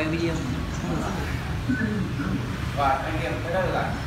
quay video. Và anh em thấy đây là